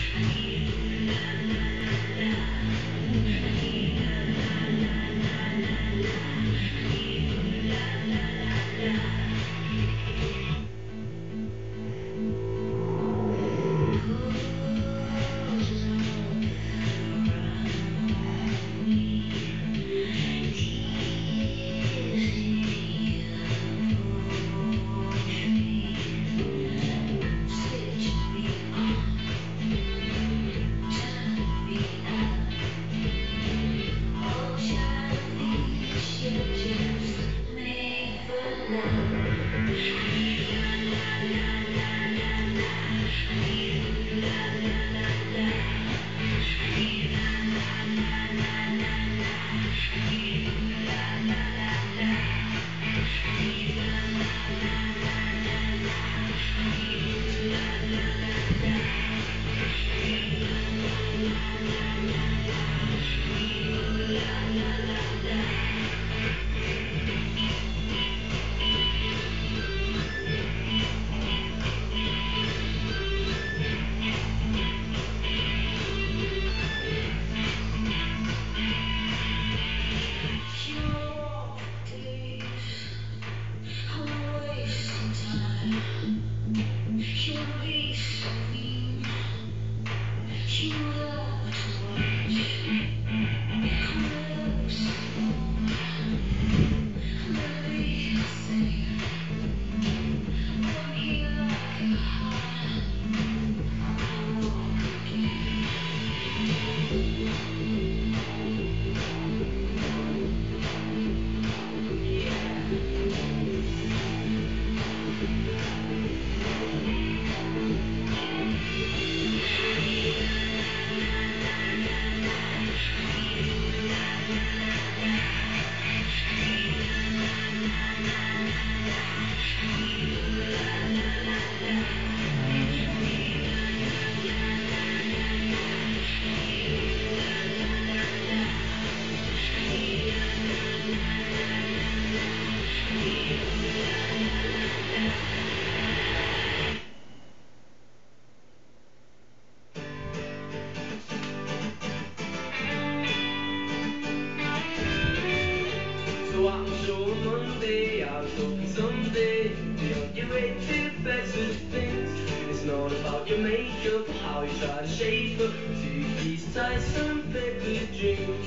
So I'm sure Monday, I'm hoping someday be on your way to better things. It's not about your makeup, how you try to shape up 2 piece ties, some paper dreams.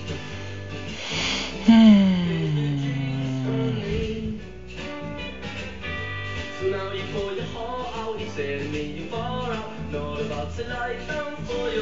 So now you pour your heart out, you say to me you're far out, not about to lie down for